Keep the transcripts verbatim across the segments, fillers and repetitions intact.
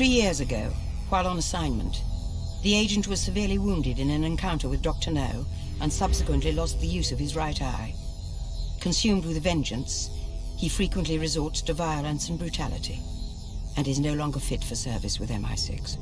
Three years ago, while on assignment, the agent was severely wounded in an encounter with Doctor No and subsequently lost the use of his right eye. Consumed with vengeance, he frequently resorts to violence and brutality, and is no longer fit for service with M I six.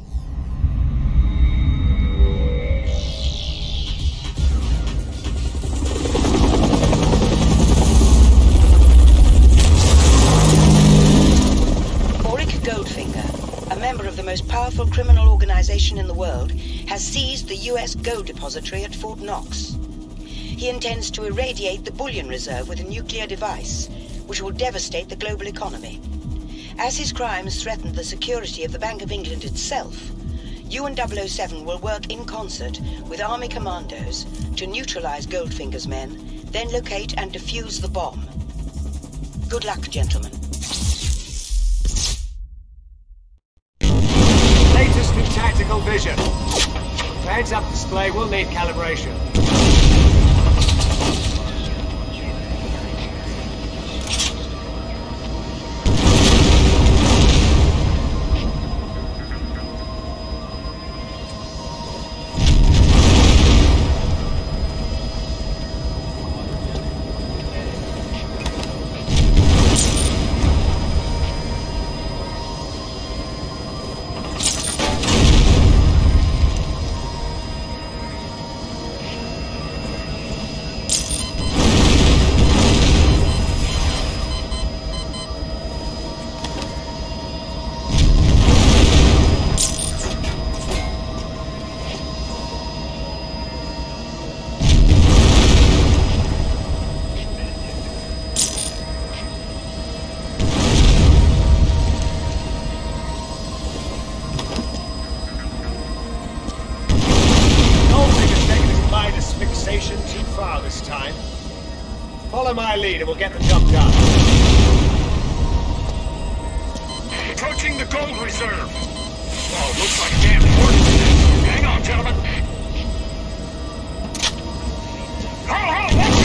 Member of the most powerful criminal organization in the world, has seized the U S gold depository at Fort Knox. He intends to irradiate the bullion reserve with a nuclear device, which will devastate the global economy. As his crimes threaten the security of the Bank of England itself, you and double oh seven will work in concert with Army commandos to neutralize Goldfinger's men, then locate and defuse the bomb. Good luck, gentlemen. Latest in tactical vision. The heads-up display will need calibration. Too far this time. Follow my lead and we'll get the job done. Approaching the gold reserve. Oh, looks like a damn important. Hang on, gentlemen. Ho, ho,